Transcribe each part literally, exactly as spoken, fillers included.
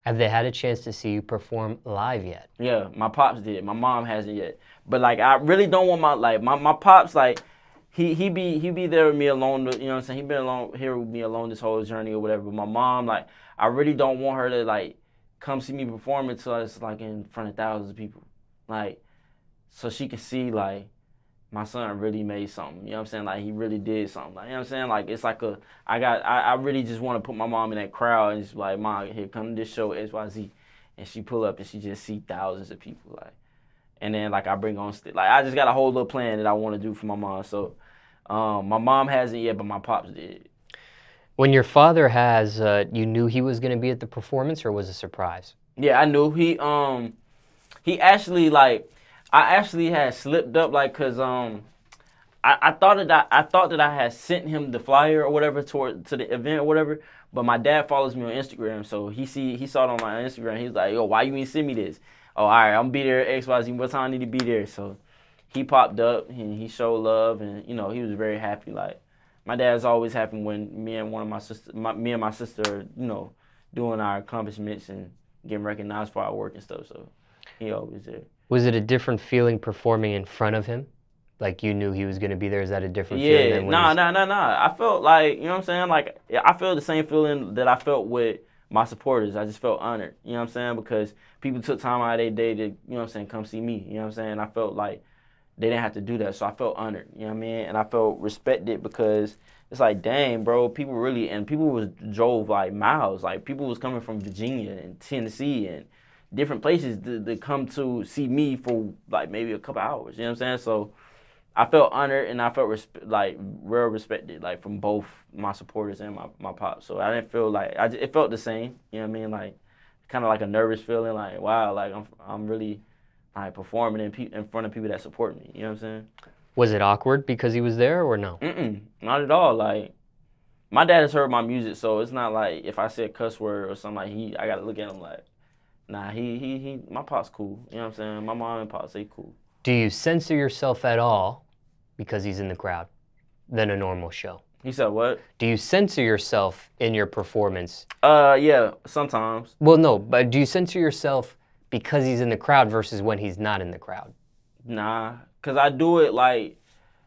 Have they had a chance to see you perform live yet? Yeah, my pops did. My mom hasn't yet. But like, I really don't want my like my, my pops like he he be he be there with me alone. You know what I'm saying? He been alone here with me alone this whole journey or whatever. But my mom, like, I really don't want her to like come see me perform until it's like in front of thousands of people, like, so she can see like my son really made something. You know what I'm saying? Like, he really did something. Like, you know what I'm saying? Like, it's like a, I got, I, I really just want to put my mom in that crowd and just like, Mom, here, come to this show, X Y Z. And she pull up and she just see thousands of people. Like, and then, like, I bring on, st- like, I just got a whole little plan that I want to do for my mom. So, um, my mom hasn't yet, but my pops did. When your father has, uh, you knew he was going to be at the performance, or was it a surprise? Yeah, I knew. He, um, he actually, like, I actually had slipped up, like, cause um, I, I thought that I, I thought that I had sent him the flyer or whatever toward to the event or whatever. But my dad follows me on Instagram, so he see he saw it on my Instagram. He was like, "Yo, why you ain't send me this?" Oh, all right, I'm gonna be there X Y Z. What time I need to be there? So he popped up and he showed love, and you know he was very happy. Like, my dad's always happy when me and one of my sister, my, me and my sister, are, you know, doing our accomplishments and getting recognized for our work and stuff. So he always there. Was it a different feeling performing in front of him? Like, you knew he was going to be there? Is that a different yeah, feeling? Yeah, nah, nah, nah, nah. I felt like, you know what I'm saying? Like, I feel the same feeling that I felt with my supporters. I just felt honored, you know what I'm saying? Because people took time out of their day to, you know what I'm saying, come see me, you know what I'm saying? I felt like they didn't have to do that, so I felt honored, you know what I mean? And I felt respected because it's like, dang, bro, people really, and people was drove like miles. Like, people was coming from Virginia and Tennessee and different places to, to come to see me for like maybe a couple hours, you know what I'm saying? So I felt honored and I felt resp- like real respected, like from both my supporters and my, my pops. So I didn't feel like, I just, it felt the same, you know what I mean? Like, kind of like a nervous feeling, like, wow, like I'm I'm really like performing in, pe- in front of people that support me, you know what I'm saying? Was it awkward because he was there or no? Mm-mm, not at all. Like, my dad has heard my music, so it's not like if I say a cuss word or something, like he, I gotta look at him like, nah, he, he, he, my pop's cool, you know what I'm saying? My mom and pop say cool. Do you censor yourself at all because he's in the crowd than a normal show? He said what? Do you censor yourself in your performance? Uh, yeah, sometimes. Well, no, but do you censor yourself because he's in the crowd versus when he's not in the crowd? Nah, cause I do it like,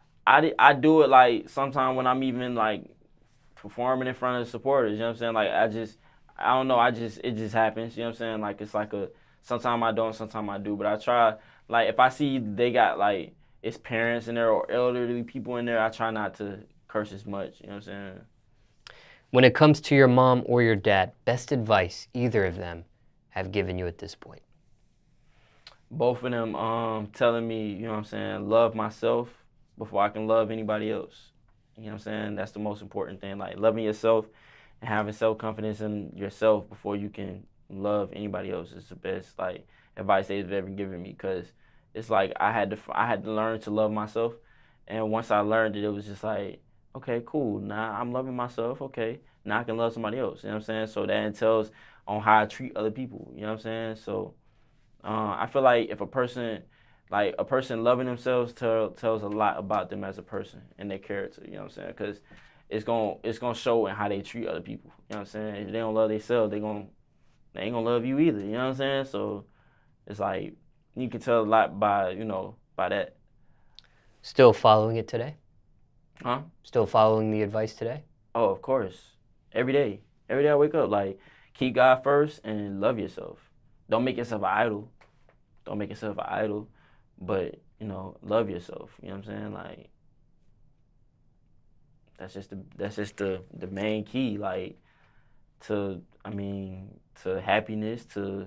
I, I do it like sometimes when I'm even like performing in front of supporters, you know what I'm saying? Like, I just, I don't know, I just, it just happens, you know what I'm saying? Like, it's like a, sometimes I don't, sometimes I do, but I try, like, if I see they got like, it's parents in there or elderly people in there, I try not to curse as much, you know what I'm saying? When it comes to your mom or your dad, best advice either of them have given you at this point? Both of them um, telling me, you know what I'm saying, love myself before I can love anybody else. You know what I'm saying? That's the most important thing, like loving yourself and having self-confidence in yourself before you can love anybody else is the best like advice they've ever given me, because it's like I had to I had to learn to love myself, and once I learned it, it was just like, okay, cool. Now I'm loving myself. Okay, now I can love somebody else. You know what I'm saying? So that entails on how I treat other people. You know what I'm saying? So uh, I feel like if a person, like a person loving themselves, tell, tells a lot about them as a person and their character. You know what I'm saying? Because it's gonna it's gonna show in how they treat other people. You know what I'm saying? If they don't love themselves, they gonna they ain't gonna love you either. You know what I'm saying? So it's like you can tell a lot by you know by that. Still following it today? Huh? Still following the advice today? Oh, of course. Every day. Every day I wake up, like, keep God first and love yourself. Don't make yourself an idol. Don't make yourself an idol. But, you know, love yourself. You know what I'm saying? Like, that's just the that's just the, the main key, like, to, I mean, to happiness, to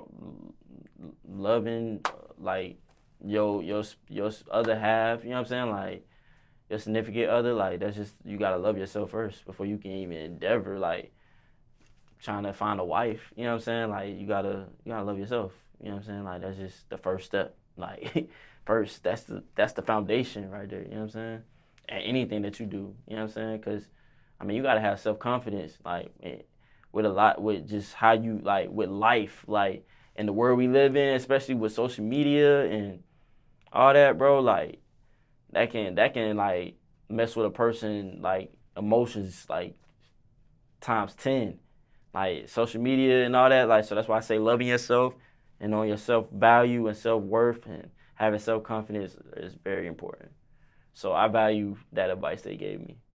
loving, like, your, your, your other half, you know what I'm saying? Like, your significant other, like, that's just, you gotta love yourself first before you can even endeavor, like, trying to find a wife, you know what I'm saying? Like, you gotta, you gotta love yourself, you know what I'm saying? Like, that's just the first step, like, first, that's the, that's the foundation right there, you know what I'm saying? And anything that you do, you know what I'm saying? Because, I mean, you gotta have self-confidence, like, with a lot, with just how you, like, with life, like, in the world we live in, especially with social media and all that, bro, like, that can, that can, like, mess with a person, like, emotions, like, times ten. like social media and all that. Like, so that's why I say loving yourself and knowing your self-value and self-worth and having self-confidence is very important. So I value that advice they gave me.